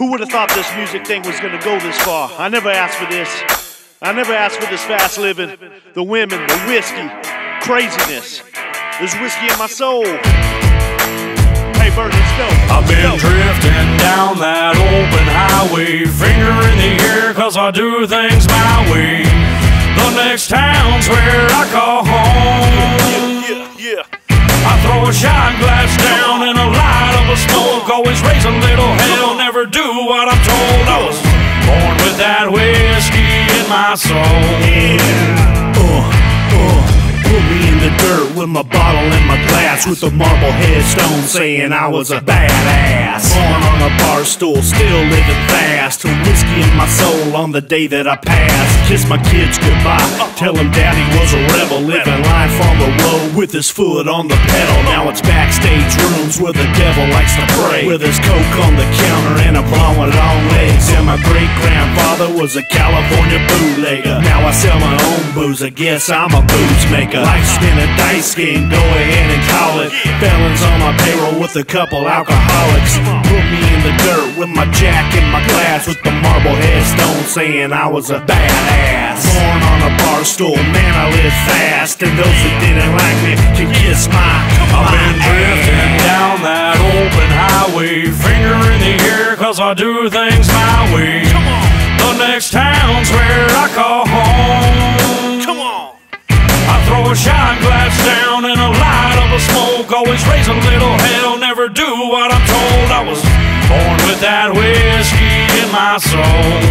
Who would have thought this music thing was gonna go this far? I never asked for this. I never asked for this fast living. The women, the whiskey, craziness. There's whiskey in my soul. Hey Bert, let's go. I've been drifting down that open highway, finger in the air, cause I do things my way. The next town's where I call home. Yeah. I throw a shot glass down in a light of a smoke, always raise a little hell, never do what I'm told. I was born with that whiskey in my soul. Put me in the dirt with my bottle and my glass, with a marble headstone saying I was a badass. Born on a bar stool, still living fast, a whiskey in my soul on the day that I passed. Kiss my kids goodbye, tell them daddy was a rebel, living life on the road with his foot on the pedal. Now it's backstage rooms where the devil likes to pray, with his coke on the counter and a blonde with long legs. And my great-grandfather was a California bootlegger. Now I sell my own booze, I guess I'm a booze maker. Life's been a dice game, go ahead and call it. Felons on my payroll with a couple alcoholics. Put me in the dirt with my jack and my glass, with the marble headstone saying I was a badass. Born on a bar stool, man I live fast, and those that didn't like me can kiss my I've been drifting down that open highway, finger in the air, cause I do things my way. The next town's where I call home. Come on. I throw a shot glass down in a light of a smoke, always raise a little hell, never do what I'm told. I was born with that whiskey in my soul.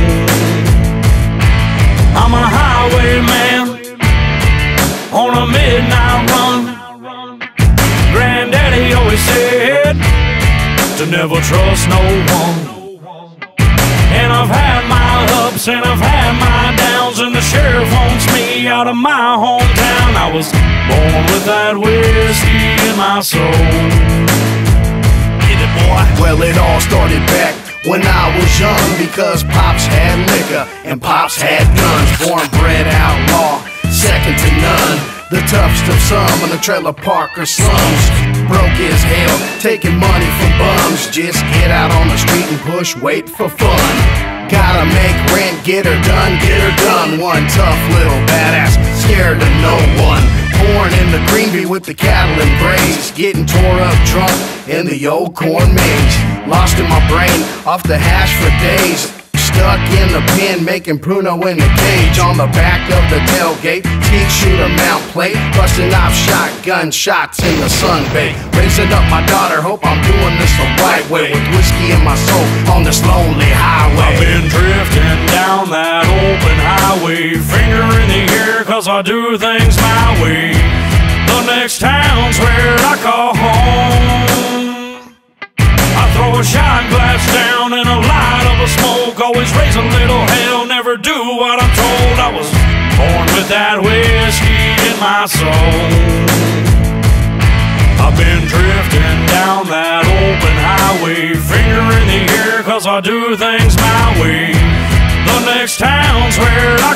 I'm a highwayman on a midnight run. Granddaddy always said to never trust no one. And I've had my ups and I've had my downs, and the sheriff wants me out of my hometown. I was born with that whiskey in my soul. Get it, boy. Well, it all started back when I was young, because Pops had liquor and Pops had guns. Born bred outlaw, second to none, the toughest of some in the trailer park or slums. Broke as hell, taking money from bums. Just get out on the street and push weight for fun. Gotta make rent, get her done, get her done. One tough little badass, scared of no one. Born in the Greenville with the cattle and graze, getting tore up drunk in the old corn maze. Lost in my brain, off the hash for days. Stuck in the pen, making Pruno in the cage. On the back of the tailgate, skeet shooter mount plate, busting off shotgun shots in the sunbait. Raising up my daughter, hope I'm doing this the right way, with whiskey in my soul on this lonely highway. I've been drifting down that open highway, finger in the air, cause I do things my way. The next town's where I call home. I throw a shot glass down in a light of a smoke, always raise a little hell, never do what I'm told. I was born with that whiskey in my soul. I've been drifting down that open highway, finger in the air, cause I do things my way. The next town's where I